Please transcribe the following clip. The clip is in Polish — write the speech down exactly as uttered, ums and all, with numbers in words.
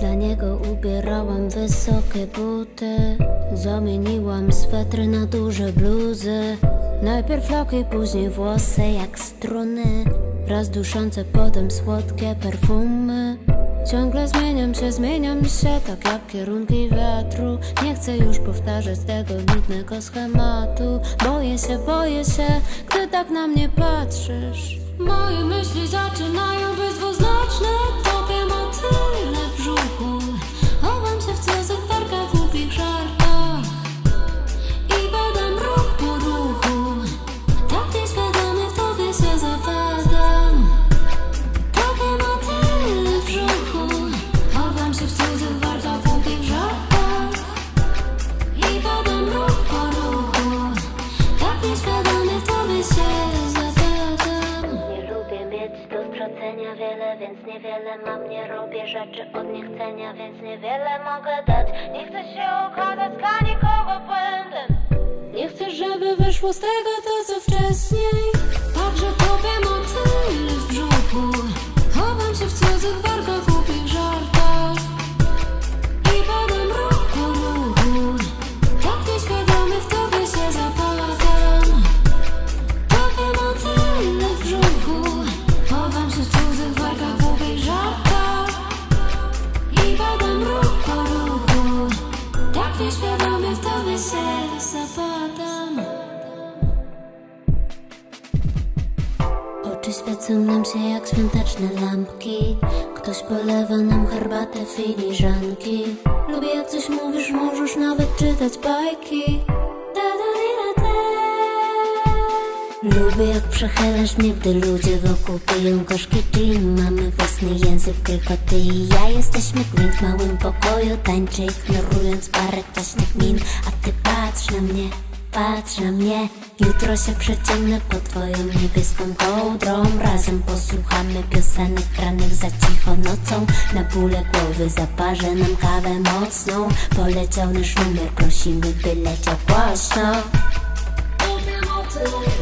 Dla niego ubierałam wysokie buty, zamieniłam swetry na duże bluzy. Najpierw loki, później włosy jak struny, raz duszące, potem słodkie perfumy. Ciągle zmieniam się, zmieniam się, tak jak kierunki wiatru. Nie chcę już powtarzać tego nudnego schematu. Boję się, boję się, gdy tak na mnie patrzysz. Moje myśli zaczynają być dwuznaczne. Tobie motyle w brzuchu, chowam się w cudzych warkach, głupich żartach i badam ruch po ruchu. Tak nieświadomie w tobie się zapadam. Tobie motyle w brzuchu, chowam się w cudzych warkach, głupich żartach i badam ruch po ruchu. Tak nieświadomie w tobie się zapadam. Do stracenia wiele, więc niewiele mam. Nie robię rzeczy od niechcenia, więc niewiele mogę dać. Nie chcę się okazać dla nikogo błędem. Nie chcę, żeby wyszło z tego to, co wcześniej. Także tobie motyle w brzuchu, chowam się w cudzych warkach, głupich żartach i badam ruch po ruchu. Tak nieświadomie w tobie się zapadam. Tobie motyle w brzuchu, chowam się w cudzych warkach, głupich żartach i badam ruch po ruchu. Tak nieświadomie w tobie się zapadam. Oczy świecą nam się jak świąteczne lampki. Ktoś polewa nam herbatę, filiżanki. Lubię jak coś mówisz, możesz nawet czytać bajki. Lubię jak przechylasz mnie, gdy ludzie wokół piją gorzki gin. Mamy własny język, tylko ty i ja. Jesteśmy gwint w małym pokoju, tańczy ignorując parę kwaśnych min. A ty patrz na mnie, patrz na mnie. Jutro się przeciągnę pod twoją niebieską kołdrą. Razem posłuchamy piosenek granych za cicho nocą. Na bóle głowy zaparzę nam kawę mocną. Poleciał nasz numer, prosimy by leciał głośno.